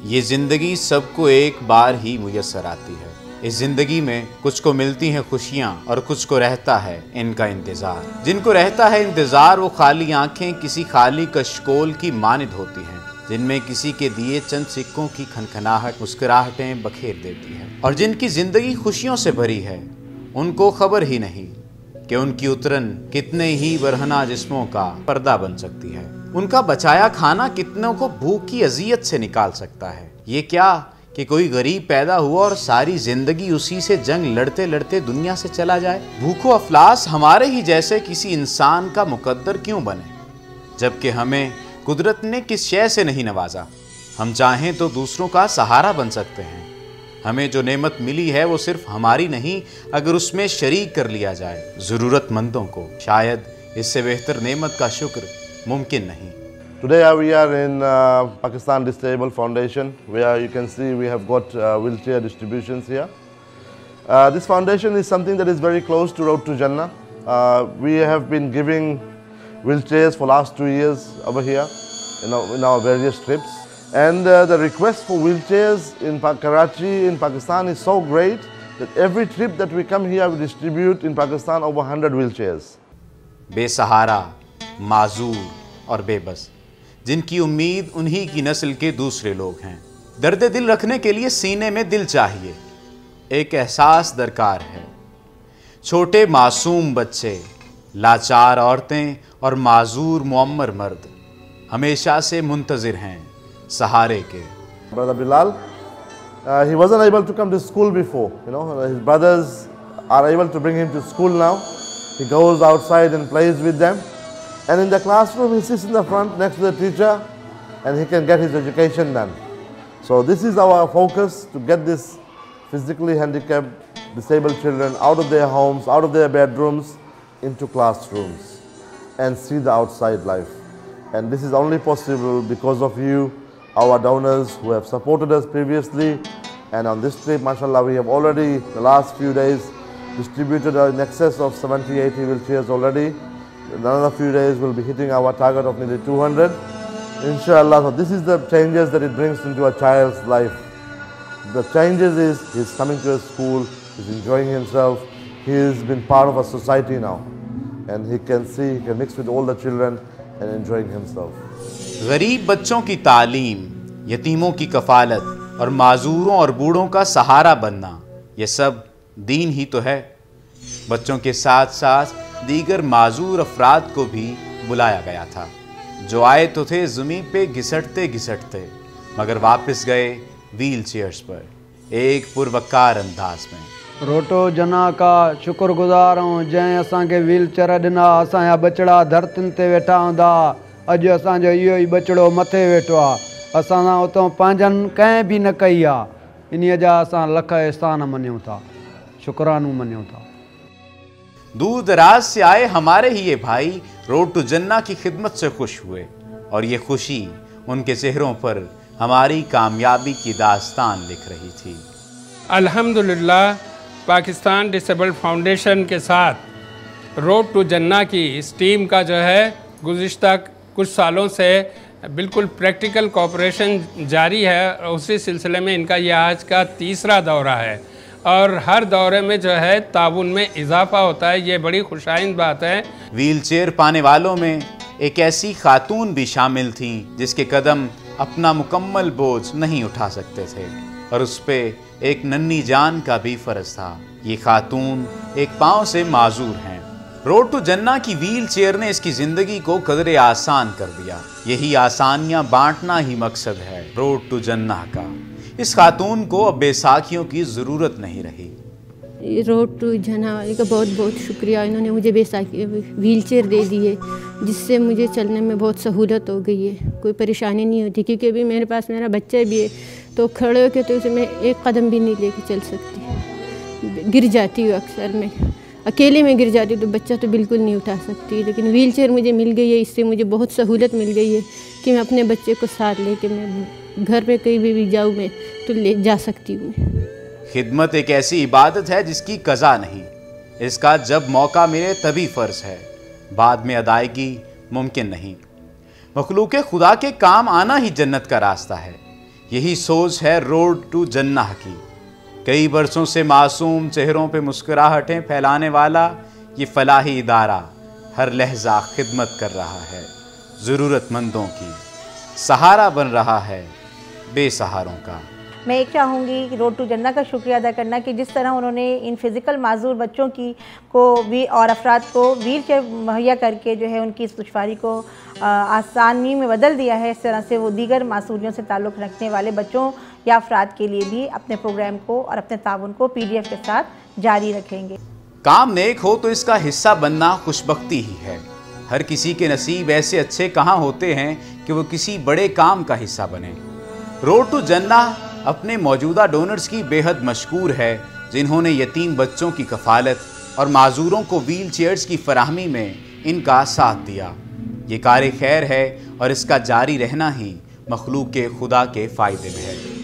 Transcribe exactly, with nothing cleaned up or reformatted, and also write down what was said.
ये ज़िंदगी सबको एक बार ही मुयस्सर आती है। इस ज़िंदगी में कुछ को मिलती हैं खुशियाँ और कुछ को रहता है इनका इंतज़ार। जिनको रहता है इंतज़ार वो खाली आंखें किसी खाली कशकोल की मानिद होती हैं, जिनमें किसी के दिए चंद सिक्कों की खनखनाहट मुस्कुराहटें बखेर देती है। और जिनकी ज़िंदगी खुशियों से भरी है उनको खबर ही नहीं कि उनकी उतरन कितने ही बरहना जिस्मों का पर्दा बन सकती है। उनका बचाया खाना कितनों को भूख की अजियत से निकाल सकता है। ये क्या कि कोई गरीब पैदा हुआ और सारी जिंदगी उसी से जंग लड़ते लड़ते दुनिया से चला जाए। भूखो अफलास हमारे ही जैसे किसी इंसान का मुकद्दर क्यों बने, जबकि हमें कुदरत ने किस शय से नहीं नवाजा। हम चाहें तो दूसरों का सहारा बन सकते हैं। हमें जो नेमत मिली है वो सिर्फ हमारी नहीं, अगर उसमें शरीक कर लिया जाए ज़रूरतमंदों को, शायद इससे बेहतर नेमत का शुक्र मुमकिन नहीं। Today we are in uh, Pakistan Disabled Foundation, where you can see we have got uh, wheelchair distributions here. Uh, this foundation is something that is very close to Road to Jannah. Uh, we have been giving wheelchairs for last two years over here in our, in our various trips. And uh, the request for wheelchairs in Karachi, in Pakistan is so great that every trip that we come here we distribute in Pakistan over one hundred wheelchairs. बेसहारा, माजूर और बेबस, जिनकी उम्मीद उन्हीं की नस्ल के दूसरे लोग हैं। दर्द दिल रखने के लिए सीने में दिल चाहिए, एक एहसास दरकार है। छोटे मासूम बच्चे, लाचार औरतें और माजूर मुअम्मर मर्द हमेशा से मुंतज़िर हैं सहारे के। Brother Bilal, uh, he wasn't able to come to school before. You know, his brothers are able to bring him to school now. He goes outside and plays with them. And in the classroom, he sits in the front next to the teacher and he can get his education done. So this is our focus, to get this physically handicapped, disabled children out of their homes, out of their bedrooms, into classrooms and see the outside life. And this is only possible because of you, our donors who have supported us previously. And on this trip, mashallah, we have already, the last few days, distributed in excess of seventy, eighty wheelchairs already. In another few days we'll be hitting our target of nearly two hundred, inshallah. So this is the changes that it brings into a child's life. The changes is he's coming to a school, he's enjoying himself, he's been part of a society now, and he can see, he can mix with all the children and enjoying himself. गरीब बच्चों की तालीम, यतीमों की कफालत और माजूरों और बूढ़ों का सहारा बनना, ये सब दीन ही तो है। बच्चों के साथ साथ दीगर माजूर अफराद को भी बुलाया गया था, जो आए तो थे ज़मीन पे घिसटते घिसटते, मगर वापस गए व्हील चेयर्स पर एक पुरवकार अंदाज में। रोटो जना का शुक्रगुजार हूँ जैं असांखे व्हील चेयर ॾिना। असांजा बचड़ा धरतियुनि ते वेठा हूंदा, अॼु असांजो इहो ई बचड़ो मथे वेठो आहे। असां सां उतां पंहिंजनि कंहिं बि न कई आहे, इन्हीअ जा असां लख एहसान मञूं था, शुकरानू मञूं था। दूर दराज से आए हमारे ही ये भाई रोड टू जन्ना की खिदमत से खुश हुए, और ये खुशी उनके चेहरों पर हमारी कामयाबी की दास्तान लिख रही थी। अल्हम्दुलिल्लाह, पाकिस्तान डिसेबल्ड फाउंडेशन के साथ रोड टू जन्ना की इस टीम का जो है गुज़िश्ता कुछ सालों से बिल्कुल प्रैक्टिकल कोऑपरेशन जारी है। उसी सिलसिले में इनका यह आज का तीसरा दौरा है और हर दौरे में जो है ताउन में इजाफा होता है। ये बड़ी खुशाइंद बात है। व्हील चेयर पाने वालों में एक ऐसी खातून भी शामिल थी जिसके कदम अपना मुकम्मल बोझ नहीं उठा सकते थे, और उस पे एक नन्ही जान का भी फ़र्ज था। ये खातून एक पाँव से माजूर हैं। रोड टू जन्ना की व्हील चेयर ने इसकी ज़िंदगी को कदरे आसान कर दिया। यही आसानियाँ बांटना ही मकसद है रोड टू जन्ना का। इस खातून को अब बैसाखियों की ज़रूरत नहीं रही। रोड टू जन्ना वाले का बहुत बहुत शुक्रिया, इन्होंने मुझे बैसाखी व्हील चेयर दे दी है, जिससे मुझे चलने में बहुत सहूलत हो गई है, कोई परेशानी नहीं होती। क्योंकि अभी मेरे पास मेरा बच्चा भी है, तो खड़े होकर तो उसे मैं एक कदम भी नहीं लेके चल सकती, गिर जाती हूँ अक्सर। मैं अकेले में गिर जाती हूँ तो बच्चा तो बिल्कुल नहीं उठा सकती, लेकिन व्हील चेयर मुझे मिल गई है, इससे मुझे बहुत सहूलत मिल गई है कि मैं अपने बच्चे को साथ लेके मैं घर पे कहीं भी, भी जाऊँ मैं तो ले जा सकती हूँ। खिदमत एक ऐसी इबादत है जिसकी कज़ा नहीं, इसका जब मौका मिले तभी फ़र्ज है, बाद में अदायगी मुमकिन नहीं। मखलूक खुदा के काम आना ही जन्नत का रास्ता है। यही सोच है रोड टू जन्नह की। कई बरसों से मासूम चेहरों पे मुस्कुराहटें फैलाने वाला ये फलाही इदारा हर लहजा खिदमत कर रहा है ज़रूरतमंदों की, सहारा बन रहा है बेसहारों का। मैं एक चाहूँगी कि रोड टू जन्नह का शुक्रिया अदा करना कि जिस तरह उन्होंने इन फिज़िकल माजूर बच्चों की को भी और अफराद को व्हील चेयर मुहैया करके जो है उनकी इस दुश्वारी को आसानी में बदल दिया है, इस तरह से वो दीगर मासूलियों से ताल्लुक़ रखने वाले बच्चों या अफराद के लिए भी अपने प्रोग्राम को और अपने ताउन को पी डी एफ के साथ जारी रखेंगे। काम नेक हो तो इसका हिस्सा बनना खुशबख्ती ही है। हर किसी के नसीब ऐसे अच्छे कहाँ होते हैं कि वो किसी बड़े काम का हिस्सा बने। रोड टू जन्नह अपने मौजूदा डोनर्स की बेहद मशकूर है, जिन्होंने यतीम बच्चों की कफ़ालत और माजूरों को व्हील चेयर्स की फराहमी में इनका साथ दिया। ये कार खैर है और इसका जारी रहना ही मखलूक के खुदा के फ़ायदे में है।